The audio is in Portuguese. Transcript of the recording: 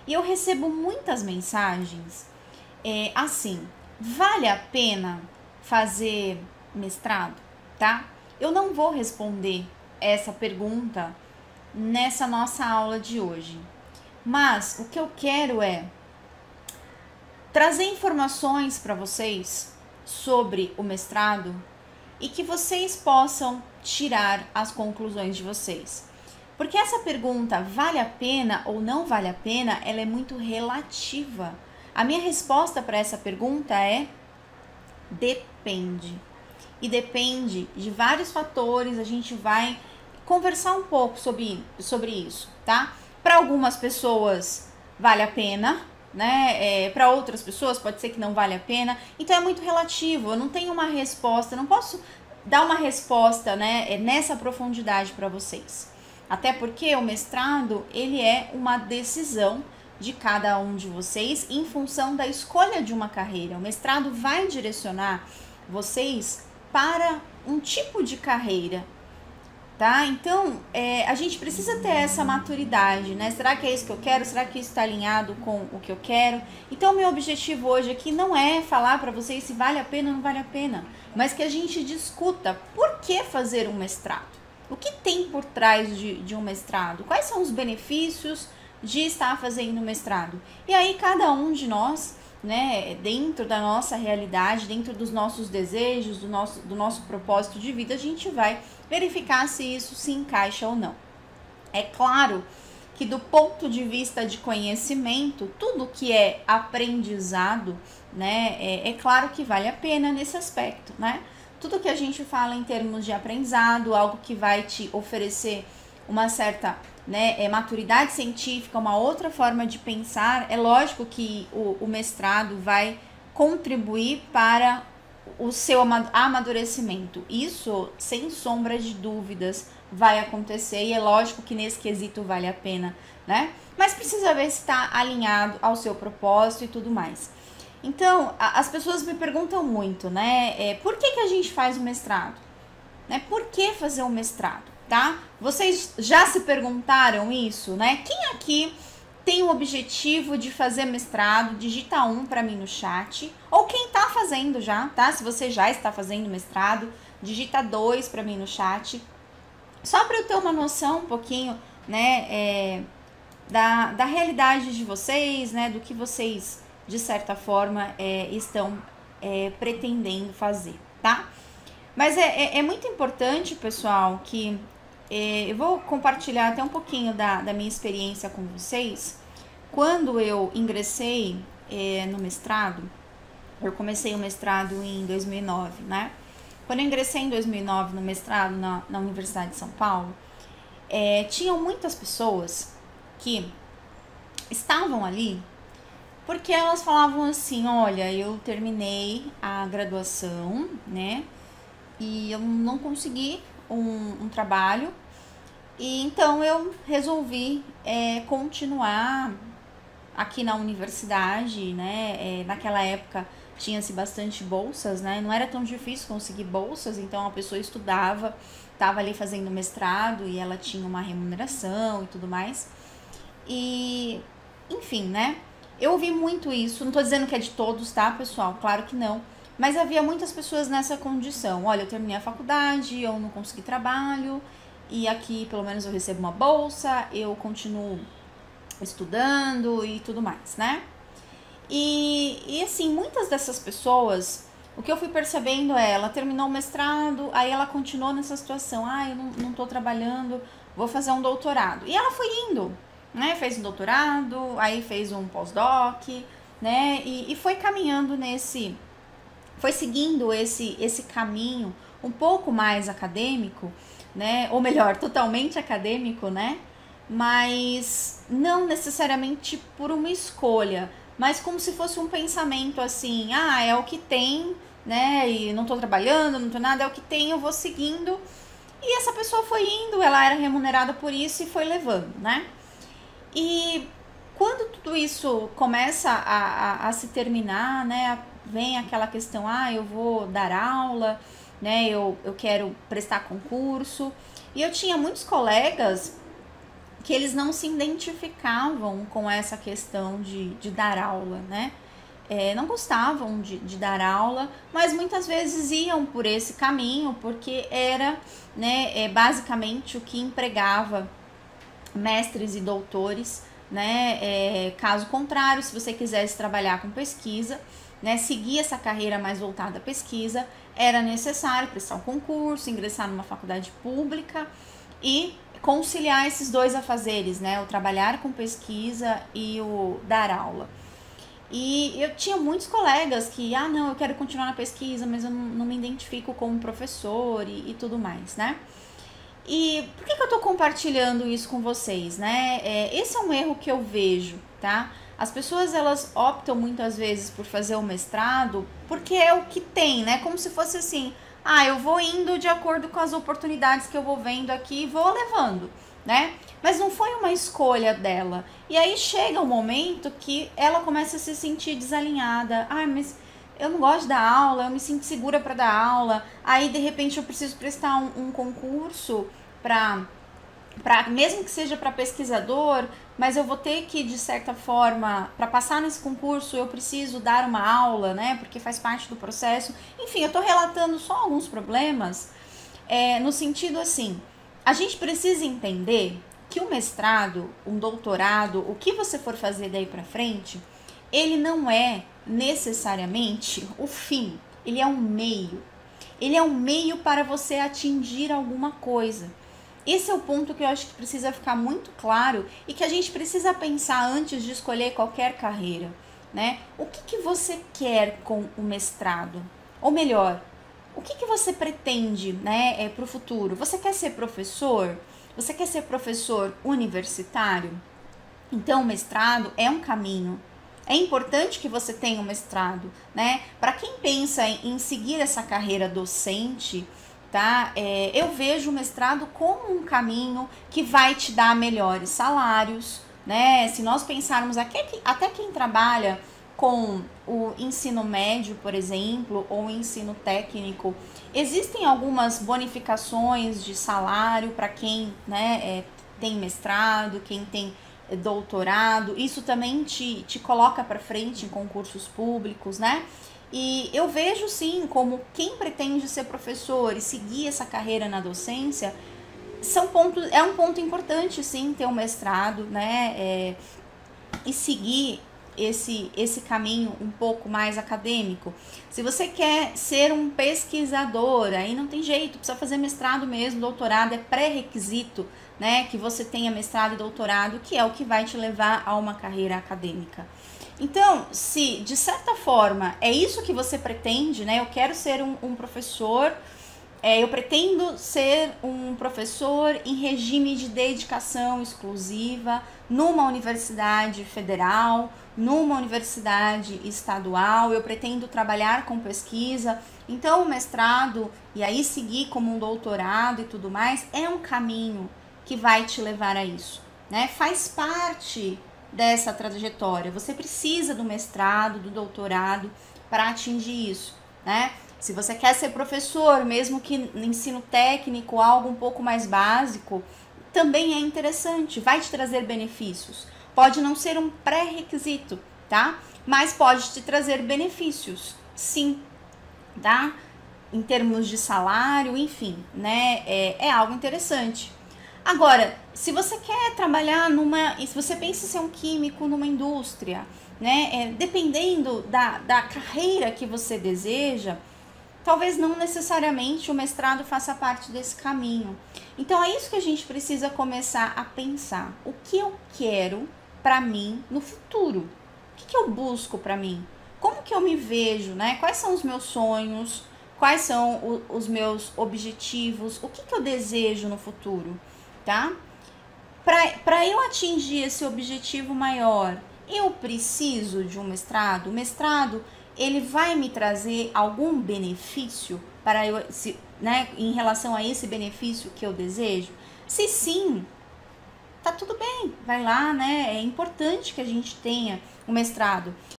E eu recebo muitas mensagens assim, vale a pena fazer mestrado, tá? Eu não vou responder essa pergunta nessa nossa aula de hoje, mas o que eu quero é trazer informações para vocês sobre o mestrado e que vocês possam tirar as conclusões de vocês. Porque essa pergunta, vale a pena ou não vale a pena, ela é muito relativa. A minha resposta para essa pergunta é depende. E depende de vários fatores, a gente vai conversar um pouco sobre isso, tá? Para algumas pessoas vale a pena, né? Para outras pessoas pode ser que não vale a pena. Então é muito relativo, eu não tenho uma resposta, não posso dar uma resposta, né, nessa profundidade para vocês. Até porque o mestrado, ele é uma decisão de cada um de vocês em função da escolha de uma carreira. O mestrado vai direcionar vocês para um tipo de carreira, tá? Então, a gente precisa ter essa maturidade, né? Será que é isso que eu quero? Será que isso está alinhado com o que eu quero? Então, meu objetivo hoje aqui não é falar para vocês se vale a pena ou não vale a pena, mas que a gente discuta por que fazer um mestrado. O que tem por trás de um mestrado? Quais são os benefícios de estar fazendo um mestrado? E aí, cada um de nós, né, dentro da nossa realidade, dentro dos nossos desejos, do nosso propósito de vida, a gente vai verificar se isso se encaixa ou não. É claro que do ponto de vista de conhecimento, tudo que é aprendizado, né, é claro que vale a pena nesse aspecto, né? Tudo que a gente fala em termos de aprendizado, algo que vai te oferecer uma certa, né, maturidade científica, uma outra forma de pensar, é lógico que o mestrado vai contribuir para o seu amadurecimento. Isso, sem sombra de dúvidas, vai acontecer e é lógico que nesse quesito vale a pena, né? Mas precisa ver se está alinhado ao seu propósito e tudo mais. Então, as pessoas me perguntam muito, né? Por que a gente faz o mestrado? Né? Por que fazer um mestrado, tá? Vocês já se perguntaram isso, né? Quem aqui tem o objetivo de fazer mestrado? Digita 1 para mim no chat. Ou quem tá fazendo já, tá? Se você já está fazendo mestrado, digita 2 para mim no chat. Só para eu ter uma noção um pouquinho, né? Da realidade de vocês, né? Do que vocês, de certa forma, estão pretendendo fazer, tá? Mas é muito importante, pessoal, que eu vou compartilhar até um pouquinho da minha experiência com vocês. Quando eu ingressei no mestrado, eu comecei o mestrado em 2009, né? Quando eu ingressei em 2009 no mestrado na Universidade de São Paulo, tinham muitas pessoas que estavam ali porque elas falavam assim, olha, eu terminei a graduação, né? E eu não consegui um trabalho, e então eu resolvi continuar aqui na universidade, né? Naquela época tinha-se bastante bolsas, né? Não era tão difícil conseguir bolsas, então a pessoa estudava, estava ali fazendo mestrado e ela tinha uma remuneração e tudo mais. E, enfim, né? Eu ouvi muito isso, não tô dizendo que é de todos, tá, pessoal? Claro que não. Mas havia muitas pessoas nessa condição. Olha, eu terminei a faculdade, eu não consegui trabalho, e aqui pelo menos eu recebo uma bolsa, eu continuo estudando e tudo mais, né? E assim, muitas dessas pessoas, o que eu fui percebendo ela terminou o mestrado, aí ela continuou nessa situação, eu não tô trabalhando, vou fazer um doutorado. E ela foi indo, né? Fez um doutorado, aí fez um pós-doc, né? E foi caminhando foi seguindo esse caminho um pouco mais acadêmico, né? Ou melhor, totalmente acadêmico, né? Mas não necessariamente por uma escolha, mas como se fosse um pensamento assim, é o que tem, né? E não tô trabalhando, não tô nada, é o que tem, eu vou seguindo. E essa pessoa foi indo, ela era remunerada por isso e foi levando, né? E quando tudo isso começa a se terminar, né? Vem aquela questão, eu vou dar aula, né? Eu quero prestar concurso. E eu tinha muitos colegas que eles não se identificavam com essa questão de dar aula, né? Não gostavam de dar aula, mas muitas vezes iam por esse caminho, porque era, né, basicamente o que empregava mestres e doutores, né? Caso contrário, se você quisesse trabalhar com pesquisa, né, seguir essa carreira mais voltada à pesquisa, era necessário prestar um concurso, ingressar numa faculdade pública e conciliar esses dois afazeres, né, o trabalhar com pesquisa e o dar aula. E eu tinha muitos colegas que, não, eu quero continuar na pesquisa, mas eu não me identifico como professor e tudo mais, né? E por que eu tô compartilhando isso com vocês, né? Esse é um erro que eu vejo, tá? As pessoas, elas optam muitas vezes por fazer o mestrado porque é o que tem, né? Como se fosse assim, eu vou indo de acordo com as oportunidades que eu vou vendo aqui e vou levando, né? Mas não foi uma escolha dela. E aí chega um momento que ela começa a se sentir desalinhada. Mas eu não gosto da aula, eu me sinto segura para dar aula. Aí, de repente, eu preciso prestar um concurso mesmo que seja para pesquisador, mas eu vou ter que, de certa forma, para passar nesse concurso, eu preciso dar uma aula, né? Porque faz parte do processo. Enfim, eu estou relatando só alguns problemas, no sentido assim, a gente precisa entender que o mestrado, um doutorado, o que você for fazer daí para frente, ele não é necessariamente o fim, ele é um meio. Ele é um meio para você atingir alguma coisa. Esse é o ponto que eu acho que precisa ficar muito claro e que a gente precisa pensar antes de escolher qualquer carreira, né? O que você quer com o mestrado? Ou melhor, o que você pretende, né, para o futuro? Você quer ser professor? Você quer ser professor universitário? Então, o mestrado é um caminho. É importante que você tenha um mestrado, né? Para quem pensa em seguir essa carreira docente, tá? Eu vejo o mestrado como um caminho que vai te dar melhores salários, né? Se nós pensarmos até quem trabalha com o ensino médio, por exemplo, ou o ensino técnico, existem algumas bonificações de salário para quem, né, tem mestrado, quem tem doutorado. Isso também te coloca para frente em concursos públicos, né? E eu vejo sim como quem pretende ser professor e seguir essa carreira na docência é um ponto importante sim ter um mestrado, né? E seguir esse caminho um pouco mais acadêmico. Se você quer ser um pesquisador, aí não tem jeito, precisa fazer mestrado mesmo, doutorado é pré-requisito, né, que você tenha mestrado e doutorado, que é o que vai te levar a uma carreira acadêmica. Então, se de certa forma é isso que você pretende, né, eu quero ser um professor, eu pretendo ser um professor em regime de dedicação exclusiva numa universidade federal, numa universidade estadual, eu pretendo trabalhar com pesquisa, então o mestrado e aí seguir como um doutorado e tudo mais é um caminho que vai te levar a isso, né? Faz parte dessa trajetória, você precisa do mestrado, do doutorado para atingir isso, né? Se você quer ser professor, mesmo que no ensino técnico, algo um pouco mais básico, também é interessante, vai te trazer benefícios. Pode não ser um pré-requisito, tá? Mas pode te trazer benefícios, sim, tá? Em termos de salário, enfim, né? É algo interessante. Agora, se você quer trabalhar se você pensa em ser um químico numa indústria, né? Dependendo da carreira que você deseja, talvez não necessariamente o mestrado faça parte desse caminho. Então é isso que a gente precisa começar a pensar. O que eu quero para mim no futuro? O que eu busco para mim? Como que eu me vejo, né? Quais são os meus sonhos? Quais são os meus objetivos? O que eu desejo no futuro, tá? Para eu atingir esse objetivo maior, eu preciso de um mestrado? O mestrado, ele vai me trazer algum benefício para eu, né, em relação a esse benefício que eu desejo? Se sim, tá tudo bem, vai lá, né? É importante que a gente tenha um mestrado.